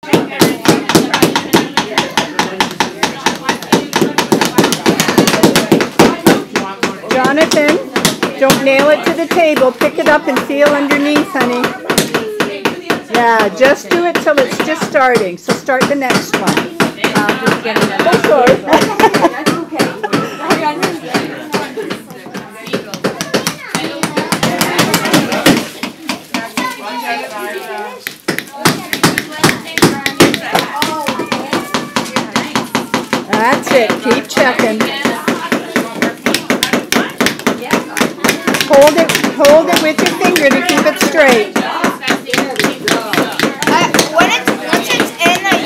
Jonathan, don't nail it to the table. Pick it up and feel underneath, honey. Yeah, just do it till it's just starting. So start the next one. Oh, sorry. That's it. Keep checking. Hold it with your finger to keep it straight. Once it's in, I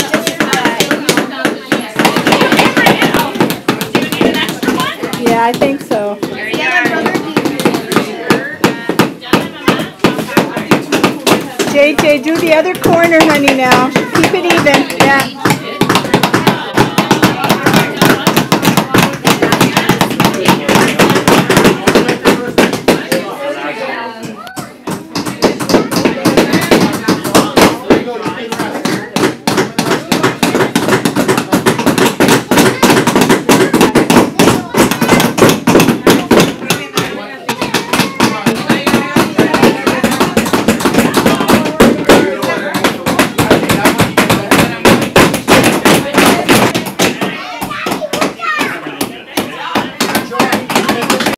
just Yeah, I think so. JJ, do the other corner, honey, now. Keep it even. Yeah.